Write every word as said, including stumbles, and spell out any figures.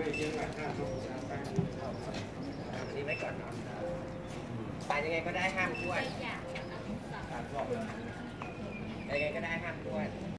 อันนี้ไว้ก่อนเนาะไปยังไงก็ได้ห้ามอ้วนยังไงก็ได้ห้ามอ้วน